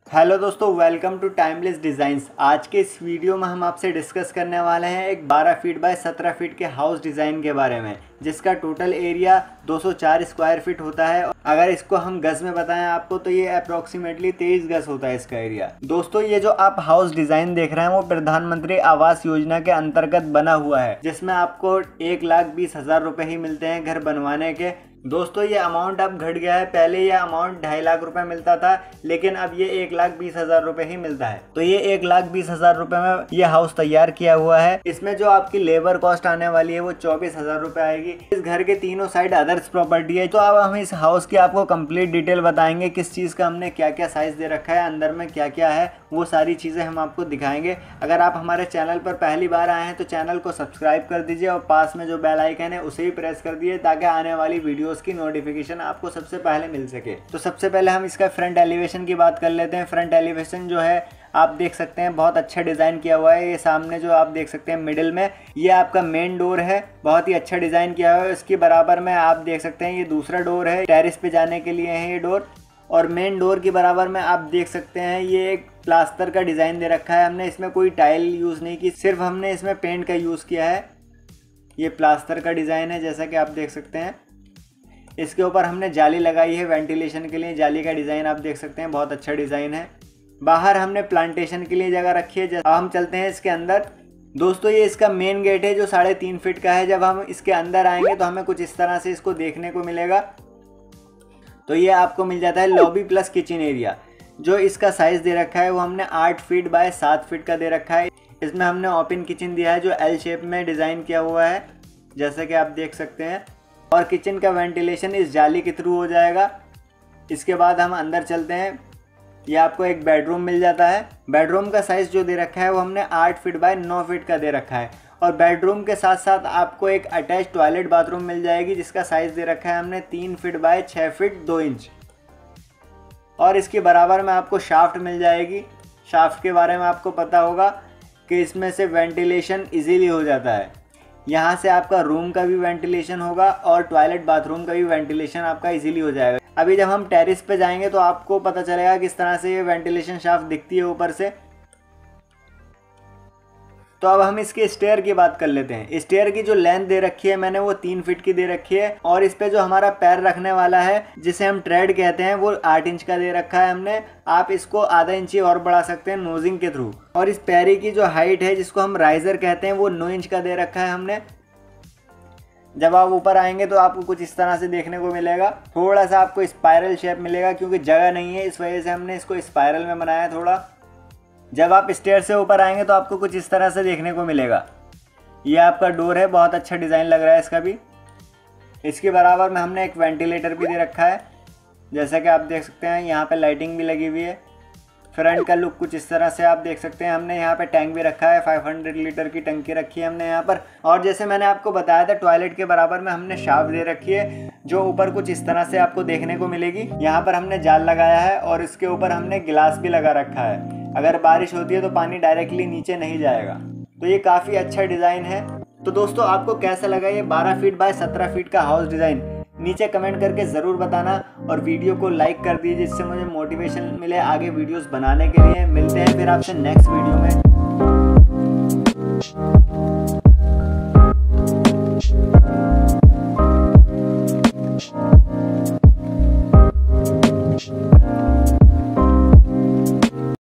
Hello दोस्तों, welcome to timeless designs. आज के इस वीडियो में हम आपसे डिस्कस करने वाले हैं एक 12 फीट बाय 17 फीट के हाउस डिज़ाइन के बारे में, जिसका टोटल एरिया 204 स्क्वायर फीट होता है। अगर इसको हम गज में बताएं आपको तो ये अप्रोक्सीमेटली 23 गज होता है इसका एरिया। दोस्तों, ये जो आप हाउस डिज़ाइन देख रहे हैं वो प्रधानमंत्री आवास योजना के अंतर्गत बना हुआ है, जिसमें आपको 1,20,000 रुपये ही मिलते हैं घर बनवाने के। दोस्तों, ये अमाउंट अब घट गया है। पहले ये अमाउंट 2.5 लाख रुपए मिलता था, लेकिन अब ये 1,20,000 रुपए ही मिलता है। तो ये 1,20,000 रुपए में ये हाउस तैयार किया हुआ है। इसमें जो आपकी लेबर कॉस्ट आने वाली है वो 24,000 रुपए आएगी। इस घर के तीनों साइड अदर्स प्रॉपर्टी है। तो अब हम इस हाउस की आपको कंप्लीट डिटेल बताएंगे, किस चीज़ का हमने क्या क्या साइज दे रखा है, अंदर में क्या क्या है, वो सारी चीज़ें हम आपको दिखाएंगे। अगर आप हमारे चैनल पर पहली बार आए हैं तो चैनल को सब्सक्राइब कर दीजिए और पास में जो बेल आइकन है उसे भी प्रेस कर दीजिए, ताकि आने वाली वीडियोस की नोटिफिकेशन आपको सबसे पहले मिल सके। तो सबसे पहले हम इसका फ्रंट एलिवेशन की बात कर लेते हैं। फ्रंट एलिवेशन जो है आप देख सकते हैं, बहुत अच्छा डिज़ाइन किया हुआ है। ये सामने जो आप देख सकते हैं मिडिल में, ये आपका मेन डोर है। बहुत ही अच्छा डिज़ाइन किया हुआ है। इसके बराबर में आप देख सकते हैं ये दूसरा डोर है, टेरेस पे जाने के लिए है ये डोर। और मेन डोर के बराबर में आप देख सकते हैं ये एक प्लास्टर का डिज़ाइन दे रखा है हमने। इसमें कोई टाइल यूज़ नहीं की, सिर्फ हमने इसमें पेंट का यूज़ किया है। ये प्लास्टर का डिज़ाइन है, जैसा कि आप देख सकते हैं। इसके ऊपर हमने जाली लगाई है वेंटिलेशन के लिए। जाली का डिज़ाइन आप देख सकते हैं, बहुत अच्छा डिज़ाइन है। बाहर हमने प्लांटेशन के लिए जगह रखी है। अब हम चलते हैं इसके अंदर। दोस्तों, ये इसका मेन गेट है जो 3.5 फीट का है। जब हम इसके अंदर आएंगे तो हमें कुछ इस तरह से इसको देखने को मिलेगा। तो ये आपको मिल जाता है लॉबी प्लस किचन एरिया। जो इसका साइज़ दे रखा है वो हमने 8 फीट बाय 7 फीट का दे रखा है। इसमें हमने ओपन किचन दिया है जो एल शेप में डिज़ाइन किया हुआ है, जैसे कि आप देख सकते हैं। और किचन का वेंटिलेशन इस जाली के थ्रू हो जाएगा। इसके बाद हम अंदर चलते हैं। ये आपको एक बेडरूम मिल जाता है। बेडरूम का साइज़ जो दे रखा है वो हमने 8 फीट बाय 9 फीट का दे रखा है। और बेडरूम के साथ साथ आपको एक अटैच टॉयलेट बाथरूम मिल जाएगी, जिसका साइज़ दे रखा है हमने 3 फीट बाय 6 फीट 2 इंच। और इसके बराबर में आपको शाफ्ट मिल जाएगी। शाफ्ट के बारे में आपको पता होगा कि इसमें से वेंटिलेशन इजीली हो जाता है। यहाँ से आपका रूम का भी वेंटिलेशन होगा और टॉयलेट बाथरूम का भी वेंटिलेशन आपका इजीली हो जाएगा। अभी जब हम टेरेस पे जाएंगे तो आपको पता चलेगा किस तरह से ये वेंटिलेशन शाफ्ट दिखती है ऊपर से। तो अब हम इसके स्टेयर की बात कर लेते हैं। स्टेयर की जो लेंथ दे रखी है मैंने वो 3 फीट की दे रखी है। और इस पे जो हमारा पैर रखने वाला है, जिसे हम ट्रेड कहते हैं, वो 8 इंच का दे रखा है हमने। आप इसको आधा इंची और बढ़ा सकते हैं नोजिंग के थ्रू। और इस पैरी की जो हाइट है, जिसको हम राइजर कहते हैं, वो 9 इंच का दे रखा है हमने। जब आप ऊपर आएंगे तो आपको कुछ इस तरह से देखने को मिलेगा। थोड़ा सा आपको स्पाइरल शेप मिलेगा, क्योंकि जगह नहीं है इस वजह से हमने इसको स्पाइरल में बनाया थोड़ा। जब आप स्टेयर से ऊपर आएंगे तो आपको कुछ इस तरह से देखने को मिलेगा। ये आपका डोर है, बहुत अच्छा डिज़ाइन लग रहा है इसका भी। इसके बराबर में हमने एक वेंटिलेटर भी दे रखा है, जैसा कि आप देख सकते हैं। यहाँ पे लाइटिंग भी लगी हुई है। फ्रंट का लुक कुछ इस तरह से आप देख सकते हैं। हमने यहाँ पे टैंक भी रखा है, 500 लीटर की टंकी रखी है हमने यहाँ पर। और जैसे मैंने आपको बताया था, टॉयलेट के बराबर में हमने शाफ्ट दे रखी है, जो ऊपर कुछ इस तरह से आपको देखने को मिलेगी। यहाँ पर हमने जाल लगाया है और इसके ऊपर हमने गिलास भी लगा रखा है। अगर बारिश होती है तो पानी डायरेक्टली नीचे नहीं जाएगा। तो ये काफ़ी अच्छा डिज़ाइन है। तो दोस्तों, आपको कैसा लगा ये 12 फीट बाय 17 फीट का हाउस डिज़ाइन? नीचे कमेंट करके ज़रूर बताना और वीडियो को लाइक कर दीजिए, जिससे मुझे मोटिवेशन मिले आगे वीडियोस बनाने के लिए। मिलते हैं फिर आपसे नेक्स्ट वीडियो में।